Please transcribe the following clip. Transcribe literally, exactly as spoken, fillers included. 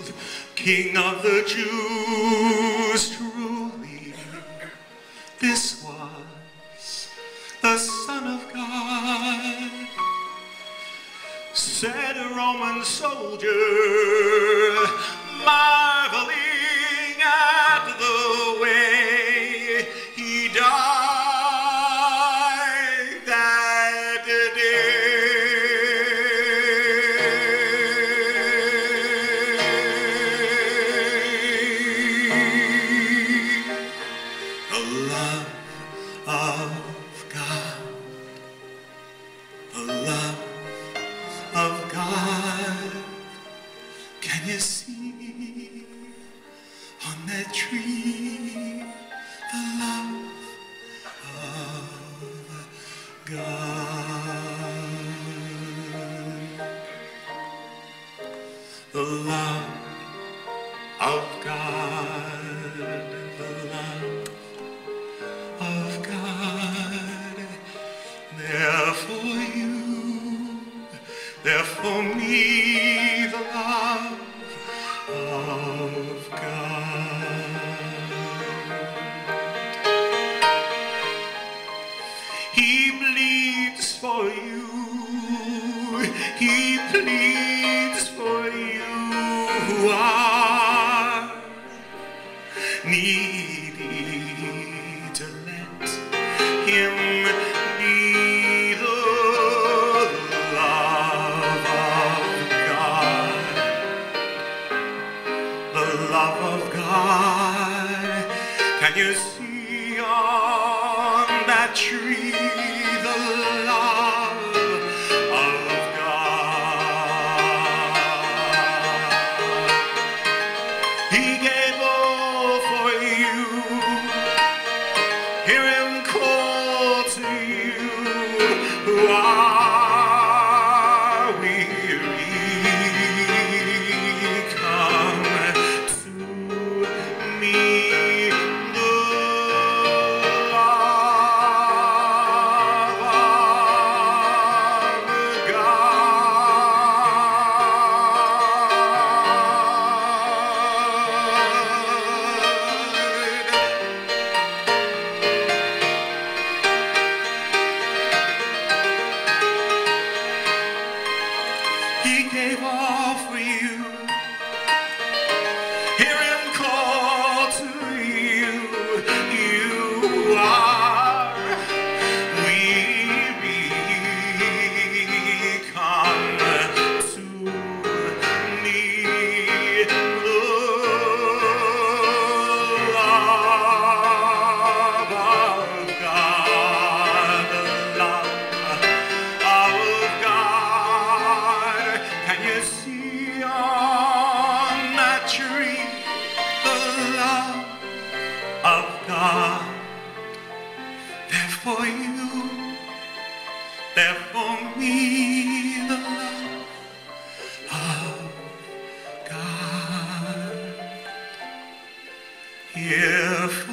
King of the Jews, truly, this was the Son of God, said a Roman soldier, marveling at the way he died that day. The love of God, the love of God, can you see on that tree the love of God? The love of God, the love of God, there for you, there for me, the love of God. He bleeds for you, he pleads for you who are needy to let him be the love of God. The love of God, can you see on that tree the love of God? He gave all for you. Hear him call to you who are weary. Come to me, the love of He gave all for you. Hear him call to you. You are weary. Come to me, the love of God, the love of God. Can you see on that tree the love of God? There for you, there for me, the love of God. Here for